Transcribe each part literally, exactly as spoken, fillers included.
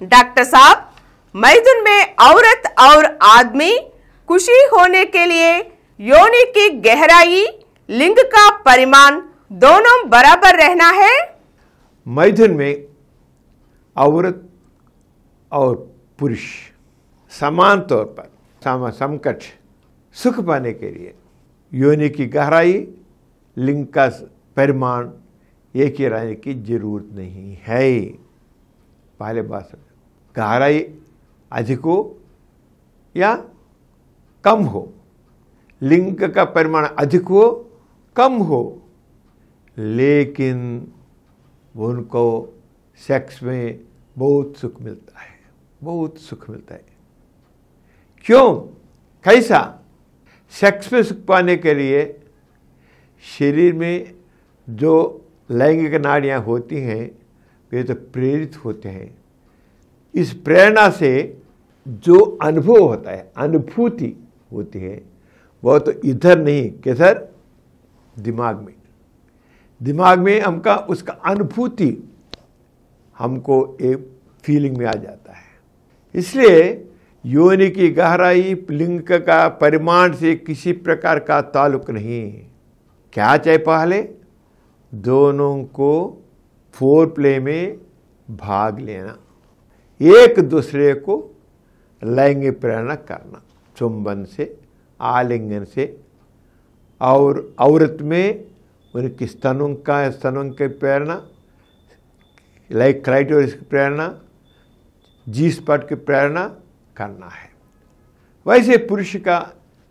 Doctor साहब, मैथुन में औरत और आदमी खुशी होने के लिए योनि की गहराई, लिंग का परिमाण दोनों बराबर रहना है। मैथुन में औरत और पुरुष समान तौर पर सम समकक्ष सुख पाने के लिए योनि की गहराई, लिंग का परिमाण एक ही रहने की जरूरत नहीं है। पहले बात समझो, गहराई अधिक हो या कम हो, लिंग का परिमाण अधिक हो कम हो, लेकिन उनको सेक्स में बहुत सुख मिलता है, बहुत सुख मिलता है। क्यों? कैसा? सेक्स में सुख पाने के लिए शरीर में जो लैंगिक नाड़ियाँ होती हैं वे तो प्रेरित होते हैं। इस प्रेरणा से जो अनुभव होता है, अनुभूति होती है, वह तो इधर नहीं, किधर? दिमाग में। दिमाग में हमका उसका अनुभूति हमको एक फीलिंग में आ जाता है। इसलिए योनि की गहराई, लिंग का परिमाण से किसी प्रकार का ताल्लुक नहीं। क्या चाहिए? पहले दोनों को फोर प्ले में भाग लेना, एक दूसरे को लैंगिक प्रेरणा करना, चुंबन से, आलिंगन से, और औरत में उनकी स्तनों का स्तनों की प्रेरणा, लाइक क्राइटोरिस की प्रेरणा, जी स्पॉट की प्रेरणा करना है। वैसे पुरुष का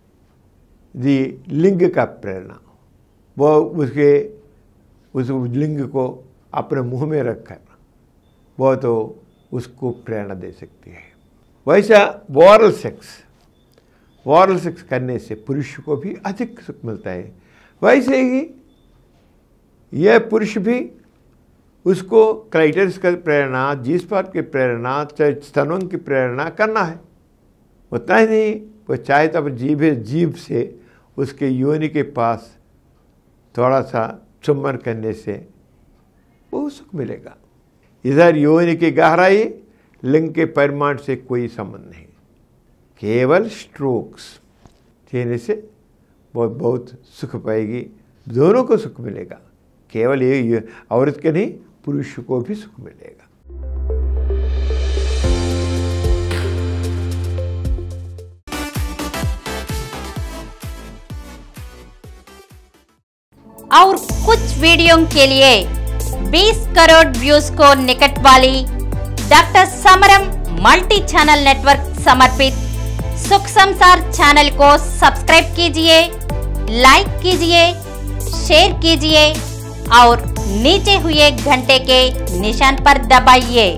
दी लिंग का प्रेरणा, वो उसके उस लिंग को अपने मुंह में रखकर वो तो उसको प्रेरणा दे सकती है। वैसा वॉरल सेक्स, वॉरल सेक्स करने से पुरुष को भी अधिक सुख मिलता है। वैसे ही यह पुरुष भी उसको क्राइटोरिस की प्रेरणा, जी स्पॉट की प्रेरणा, स्तनों की प्रेरणा करना है। उतना ही नहीं, वो चाहे तो अपनी जीभ जीभ से उसके योनि के पास थोड़ा सा चुंबन करने से बहुत सुख मिलेगा। इधर योनि की गहराई, लिंग के परिमाण से कोई संबंध नहीं, केवल स्ट्रोक्स देने से बहुत बहुत सुख पाएगी, दोनों को सुख मिलेगा। केवल ये औरत के नहीं, पुरुष को भी सुख मिलेगा। और कुछ वीडियो के लिए बीस करोड़ व्यूज को निकट वाली डॉक्टर समरम मल्टी चैनल नेटवर्क समर्पित सुख संसार चैनल को सब्सक्राइब कीजिए, लाइक कीजिए, शेयर कीजिए और नीचे हुए घंटे के निशान पर दबाइए।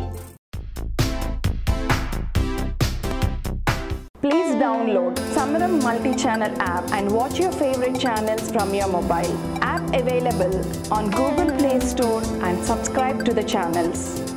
Please download Samaram multi-channel app and watch your favorite channels from your mobile. App available on Google Play Store and subscribe to the channels.